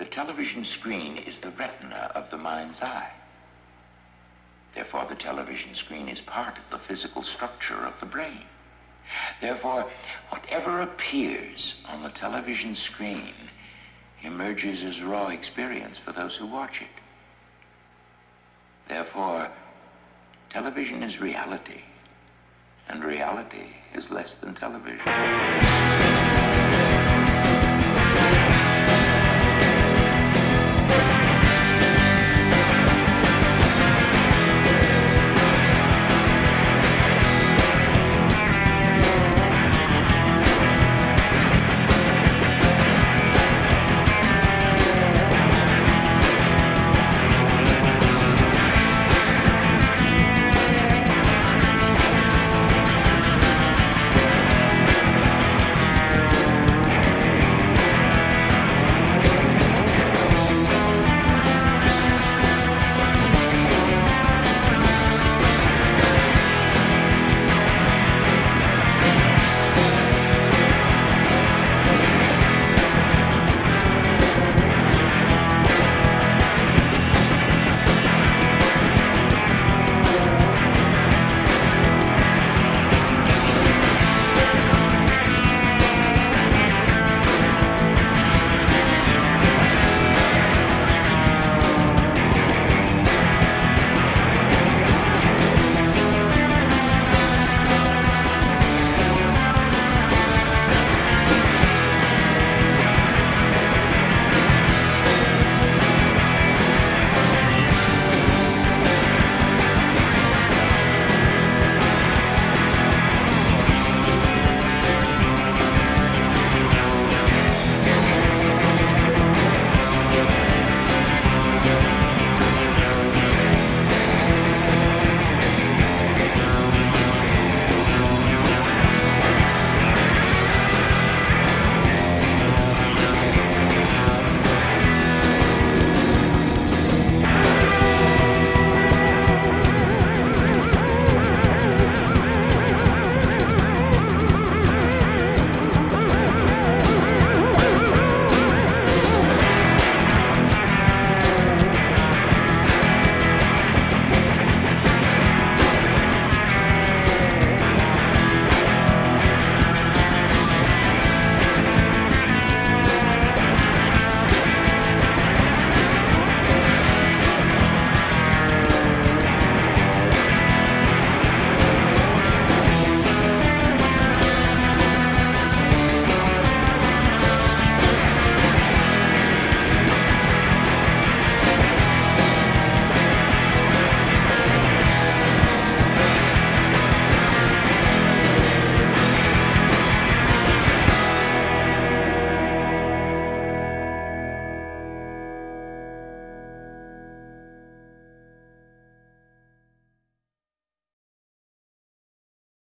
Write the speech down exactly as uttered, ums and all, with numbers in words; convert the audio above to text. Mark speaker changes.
Speaker 1: The television screen is the retina of the mind's eye. Therefore, the television screen is part of the physical structure of the brain. Therefore, whatever appears on the television screen emerges as raw experience for those who watch it. Therefore, television is reality, and reality is less than television.